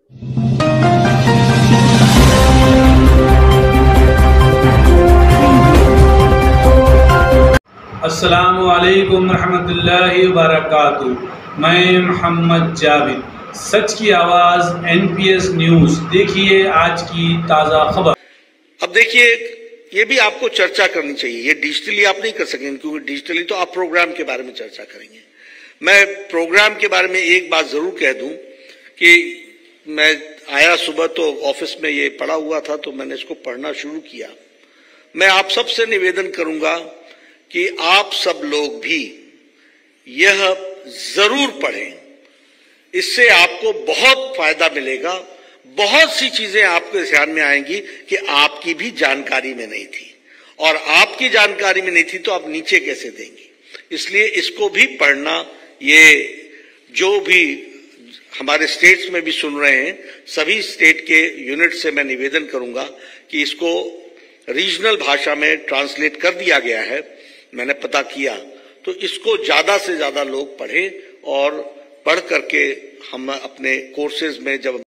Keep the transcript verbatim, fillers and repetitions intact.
अस्सलामु अलैकुम रहमतुल्लाहि व बरकातुहू। मैं मोहम्मद जावेद, सच की आवाज़ एन पी एस न्यूज़। देखिए आज की ताज़ा खबर। अब देखिए, ये भी आपको चर्चा करनी चाहिए। ये डिजिटली आप नहीं कर सकेंगे, क्योंकि डिजिटली तो आप प्रोग्राम के बारे में चर्चा करेंगे। मैं प्रोग्राम के बारे में एक बात जरूर कह दूं कि मैं आया सुबह तो ऑफिस में ये पढ़ा हुआ था, तो मैंने इसको पढ़ना शुरू किया। मैं आप सबसे निवेदन करूंगा कि आप सब लोग भी यह जरूर पढ़ें। इससे आपको बहुत फायदा मिलेगा। बहुत सी चीजें आपके ध्यान में आएंगी कि आपकी भी जानकारी में नहीं थी, और आपकी जानकारी में नहीं थी तो आप नीचे कैसे देंगे। इसलिए इसको भी पढ़ना, ये जो भी हमारे स्टेट्स में भी सुन रहे हैं, सभी स्टेट के यूनिट से मैं निवेदन करूंगा कि इसको रीजनल भाषा में ट्रांसलेट कर दिया गया है, मैंने पता किया। तो इसको ज्यादा से ज्यादा लोग पढ़ें, और पढ़ करके हम अपने कोर्सेज में जब